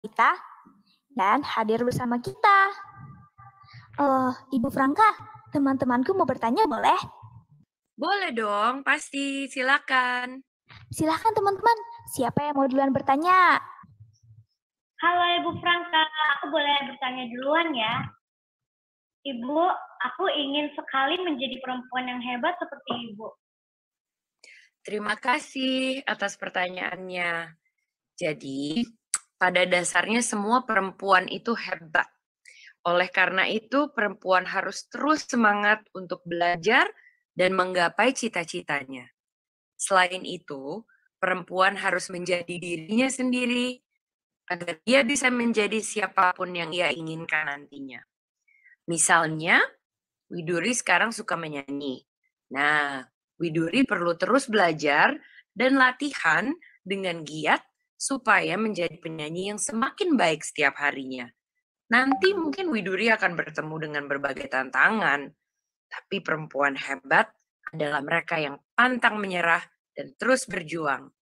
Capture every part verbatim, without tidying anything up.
kita dan hadir bersama kita. Uh, Ibu Franka, teman-temanku mau bertanya boleh? Boleh dong, pasti. Silakan. Silakan teman-teman, siapa yang mau duluan bertanya? Halo Ibu Franka, aku boleh bertanya duluan ya? Ibu, aku ingin sekali menjadi perempuan yang hebat seperti Ibu. Terima kasih atas pertanyaannya. Jadi, pada dasarnya semua perempuan itu hebat. Oleh karena itu, perempuan harus terus semangat untuk belajar dan menggapai cita-citanya. Selain itu, perempuan harus menjadi dirinya sendiri agar dia bisa menjadi siapapun yang ia inginkan nantinya. Misalnya, Widuri sekarang suka menyanyi. Nah, Widuri perlu terus belajar dan latihan dengan giat supaya menjadi penyanyi yang semakin baik setiap harinya. Nanti mungkin Widuri akan bertemu dengan berbagai tantangan, tapi perempuan hebat adalah mereka yang pantang menyerah dan terus berjuang.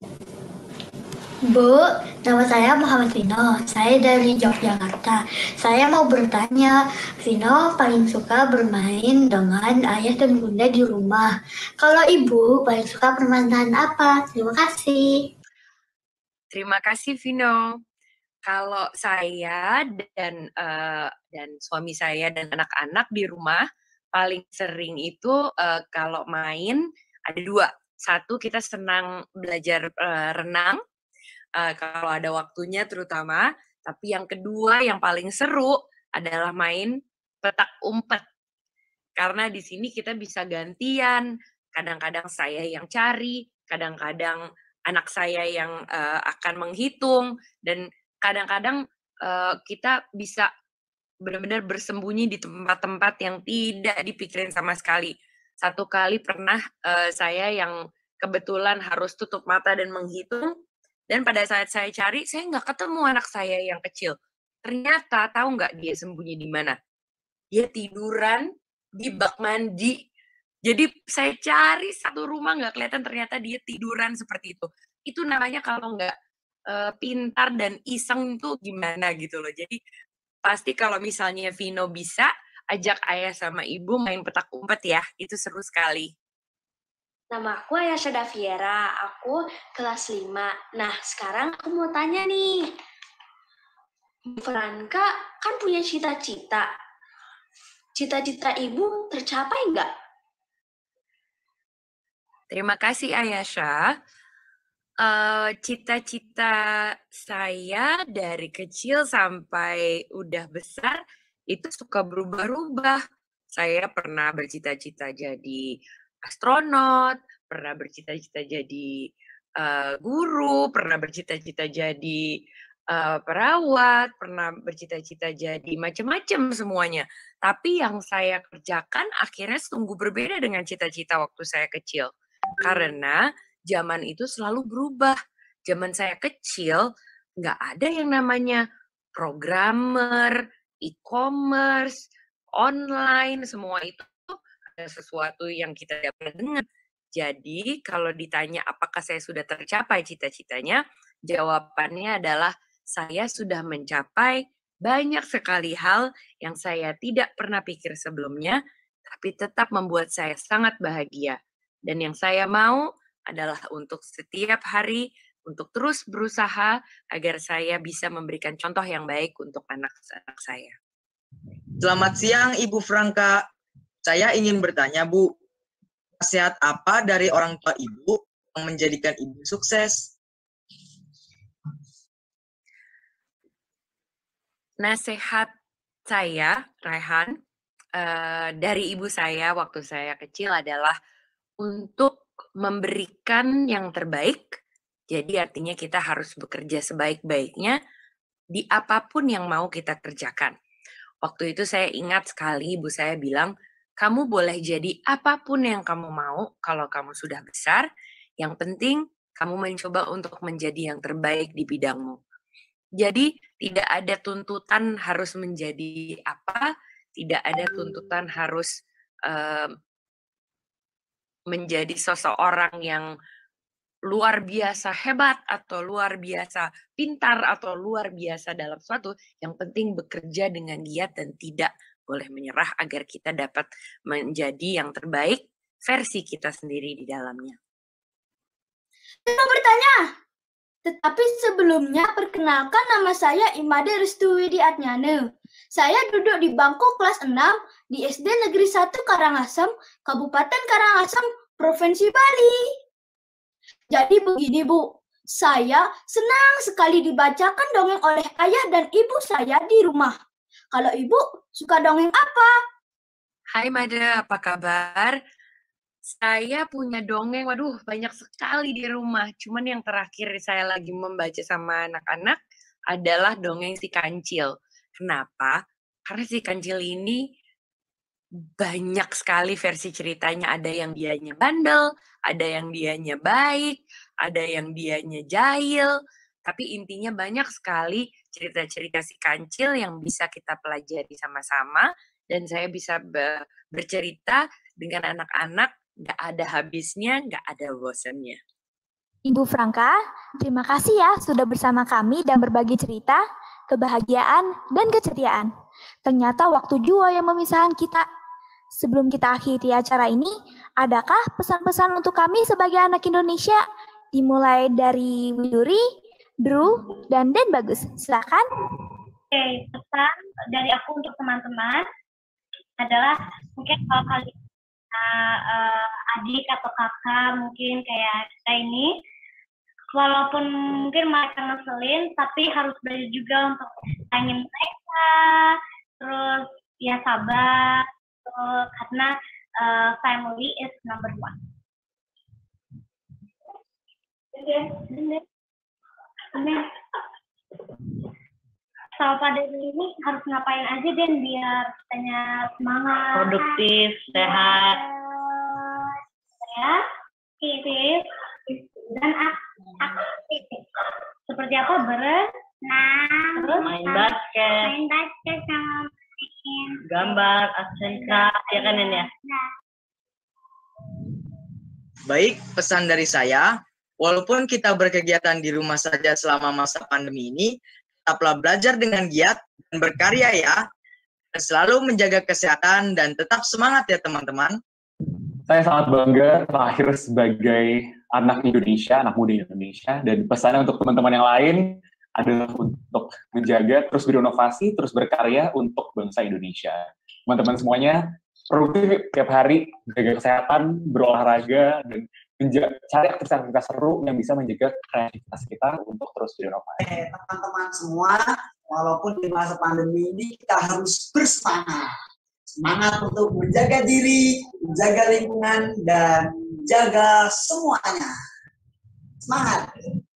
Bu, nama saya Muhammad Vino. Saya dari Yogyakarta. Saya mau bertanya, Vino paling suka bermain dengan ayah dan bunda di rumah. Kalau ibu paling suka permainan apa? Terima kasih. Terima kasih, Vino. Kalau saya dan uh, dan suami saya dan anak-anak di rumah paling sering itu uh, kalau main ada dua. Satu, kita senang belajar uh, renang. Uh, kalau ada waktunya terutama, tapi yang kedua yang paling seru adalah main petak umpet. Karena di sini kita bisa gantian, kadang-kadang saya yang cari, kadang-kadang anak saya yang uh, akan menghitung, dan kadang-kadang uh, kita bisa benar-benar bersembunyi di tempat-tempat yang tidak dipikirin sama sekali. Satu kali pernah uh, saya yang kebetulan harus tutup mata dan menghitung, dan pada saat saya cari, saya nggak ketemu anak saya yang kecil. Ternyata, tahu nggak dia sembunyi di mana? Dia tiduran di bak mandi. Jadi saya cari satu rumah nggak kelihatan, ternyata dia tiduran seperti itu. Itu namanya kalau nggak uh, pintar dan iseng tuh gimana gitu loh. Jadi pasti kalau misalnya Vino bisa, ajak ayah sama ibu main petak umpet ya. Itu seru sekali. Nama aku Ayasha Daviera, aku kelas lima. Nah, sekarang aku mau tanya nih. Franka kan punya cita-cita. Cita-cita ibu tercapai nggak? Terima kasih Ayasha. Uh, cita-cita saya dari kecil sampai udah besar itu suka berubah-ubah. Saya pernah bercita-cita jadi astronot, pernah bercita-cita jadi uh, guru, pernah bercita-cita jadi uh, perawat, pernah bercita-cita jadi macam-macam semuanya. Tapi yang saya kerjakan akhirnya sungguh berbeda dengan cita-cita waktu saya kecil. Karena zaman itu selalu berubah. Zaman saya kecil nggak ada yang namanya programmer, e-commerce, online, semua itu ada sesuatu yang kita tidak pernah dengar. Jadi kalau ditanya apakah saya sudah tercapai cita-citanya, jawabannya adalah saya sudah mencapai banyak sekali hal yang saya tidak pernah pikir sebelumnya, tapi tetap membuat saya sangat bahagia. Dan yang saya mau adalah untuk setiap hari, untuk terus berusaha agar saya bisa memberikan contoh yang baik untuk anak-anak saya. Selamat siang, Ibu Franka. Saya ingin bertanya, Bu, nasihat apa dari orang tua Ibu yang menjadikan Ibu sukses? Nasihat saya, Raihan, uh, dari ibu saya waktu saya kecil adalah untuk memberikan yang terbaik. Jadi artinya kita harus bekerja sebaik-baiknya di apapun yang mau kita kerjakan. Waktu itu saya ingat sekali ibu saya bilang, kamu boleh jadi apapun yang kamu mau kalau kamu sudah besar. Yang penting kamu mencoba untuk menjadi yang terbaik di bidangmu. Jadi tidak ada tuntutan harus menjadi apa, tidak ada tuntutan harus uh, menjadi seseorang yang luar biasa hebat atau luar biasa pintar atau luar biasa dalam suatu, yang penting bekerja dengan giat dan tidak boleh menyerah agar kita dapat menjadi yang terbaik versi kita sendiri di dalamnya. Saya mau bertanya, tetapi sebelumnya perkenalkan nama saya Imade Restu Widiatnyane. Saya duduk di bangku kelas enam di S D Negeri satu Karangasem, Kabupaten Karangasem, Provinsi Bali. Jadi begini Bu, saya senang sekali dibacakan dongeng oleh ayah dan ibu saya di rumah. Kalau ibu suka dongeng apa? Hai Made, apa kabar? Saya punya dongeng, waduh banyak sekali di rumah. Cuman yang terakhir saya lagi membaca sama anak-anak adalah dongeng si Kancil. Kenapa? Karena si Kancil ini banyak sekali versi ceritanya. Ada yang dianya bandel, ada yang dianya baik, ada yang dianya jahil. Tapi intinya banyak sekali cerita-cerita si Kancil yang bisa kita pelajari sama-sama. Dan saya bisa be- bercerita dengan anak-anak, nggak ada habisnya, nggak ada bosannya. Ibu Franka, terima kasih ya sudah bersama kami dan berbagi cerita, kebahagiaan, dan keceriaan. Ternyata waktu jua yang memisahkan kita. Sebelum kita akhiri acara ini, adakah pesan-pesan untuk kami sebagai anak Indonesia? Dimulai dari Widuri, Drew, dan Den Bagus. Silakan. Oke, pesan dari aku untuk teman-teman adalah mungkin kalau kalian uh, adik atau kakak mungkin kayak kita ini, walaupun mungkin mereka ngeselin, tapi harus belajar juga untuk tanya mereka, terus ya sabar, terus, karena uh, family is number one. Sama pada ini harus ngapain aja Den biar kitanya semangat, produktif, sehat, ya, aktif, dan aktif. Seperti apa? Berenang, terus main basket, main basket sama main gambar, asenka, ya kan ini ya? Baik, pesan dari saya, walaupun kita berkegiatan di rumah saja selama masa pandemi ini, tetaplah belajar dengan giat dan berkarya ya. Dan selalu menjaga kesehatan dan tetap semangat ya teman-teman. Saya sangat bangga lahir sebagai anak Indonesia, anak muda Indonesia. Dan pesannya untuk teman-teman yang lain adalah untuk menjaga, terus berinovasi, terus berkarya untuk bangsa Indonesia. Teman-teman semuanya, produktif tiap hari, jaga kesehatan, berolahraga, dan menjaga, cari aktivitas seru yang bisa menjaga kreativitas kita untuk terus berinovasi. Eh, teman-teman semua, walaupun di masa pandemi ini kita harus bersemangat. Semangat untuk menjaga diri, menjaga lingkungan, dan jaga semuanya. Semangat!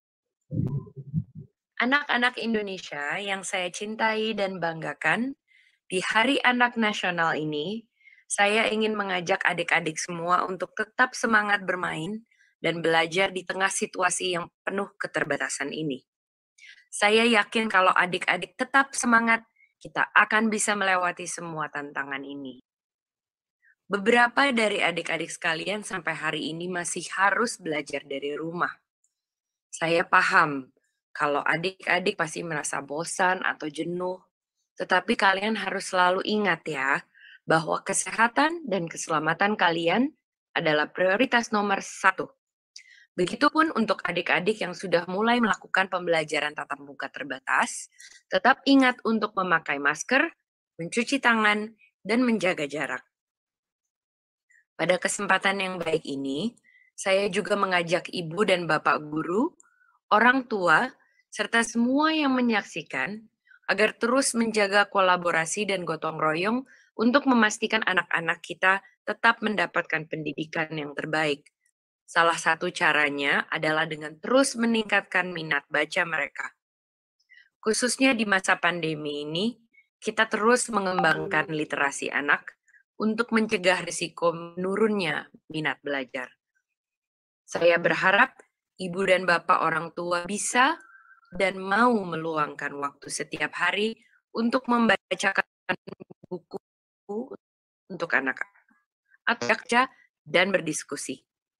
Anak-anak Indonesia yang saya cintai dan banggakan, di Hari Anak Nasional ini, saya ingin mengajak adik-adik semua untuk tetap semangat bermain dan belajar di tengah situasi yang penuh keterbatasan ini. Saya yakin kalau adik-adik tetap semangat, kita akan bisa melewati semua tantangan ini. Beberapa dari adik-adik sekalian sampai hari ini masih harus belajar dari rumah. Saya paham kalau adik-adik pasti merasa bosan atau jenuh, tetapi kalian harus selalu ingat ya, bahwa kesehatan dan keselamatan kalian adalah prioritas nomor satu. Begitupun untuk adik-adik yang sudah mulai melakukan pembelajaran tatap muka terbatas, tetap ingat untuk memakai masker, mencuci tangan, dan menjaga jarak. Pada kesempatan yang baik ini, saya juga mengajak ibu dan bapak guru, orang tua, serta semua yang menyaksikan agar terus menjaga kolaborasi dan gotong royong untuk memastikan anak-anak kita tetap mendapatkan pendidikan yang terbaik. Salah satu caranya adalah dengan terus meningkatkan minat baca mereka. Khususnya di masa pandemi ini, kita terus mengembangkan literasi anak untuk mencegah risiko menurunnya minat belajar. Saya berharap ibu dan bapak orang tua bisa dan mau meluangkan waktu setiap hari untuk membacakan buku untuk anak-anak, atau baca dan berdiskusi.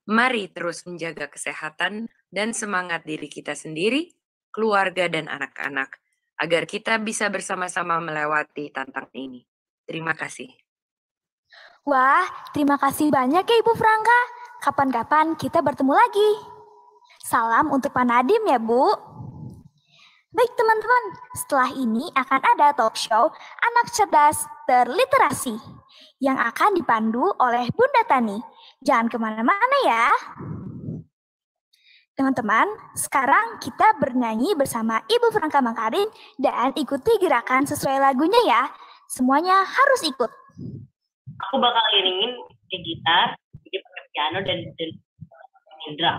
Mari terus menjaga kesehatan dan semangat diri kita sendiri, keluarga, dan anak-anak, agar kita bisa bersama-sama melewati tantangan ini. Terima kasih. Wah, terima kasih banyak ya Ibu Franka. Kapan-kapan kita bertemu lagi. Salam untuk Pak Nadim ya, Bu. Baik teman-teman, setelah ini akan ada talk show Anak Cerdas Terliterasi yang akan dipandu oleh Bunda Tani. Jangan kemana-mana ya. Teman-teman, sekarang kita bernyanyi bersama Ibu Franka Makarin dan ikuti gerakan sesuai lagunya ya. Semuanya harus ikut. Aku bakal iringin ke gitar, jadi pakai piano dan dan drum.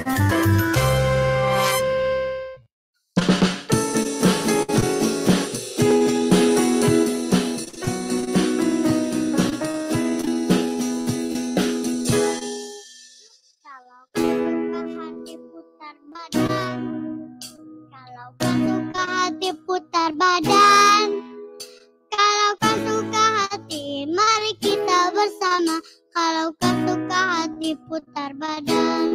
Putar badan. Kalau kau suka hati, mari kita bersama. Kalau kau suka hati, putar badan.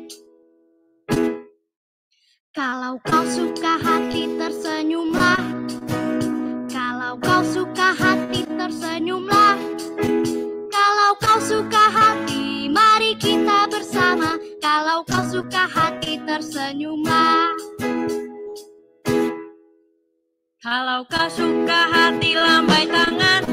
Kalau kau suka hati, tersenyumlah. Kalau kau suka hati, tersenyumlah. Kalau kau suka hati, mari kita bersama. Kalau kau suka hati, tersenyumlah. Kalau kau suka hati, lambai tangan.